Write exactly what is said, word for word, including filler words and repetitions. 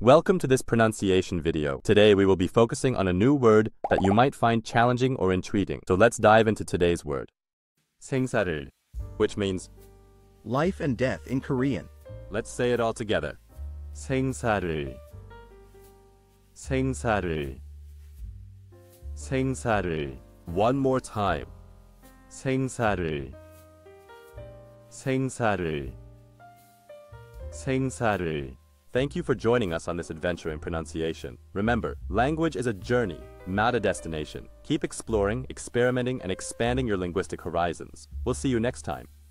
Welcome to this pronunciation video. Today we will be focusing on a new word that you might find challenging or intriguing. So let's dive into today's word. saengsareul, which means life and death in Korean. Let's say it all together. saengsareul, saengsareul, saengsareul. One more time. saengsareul, saengsareul, saengsareul. Thank you for joining us on this adventure in pronunciation. Remember, language is a journey, not a destination. Keep exploring, experimenting, and expanding your linguistic horizons. We'll see you next time.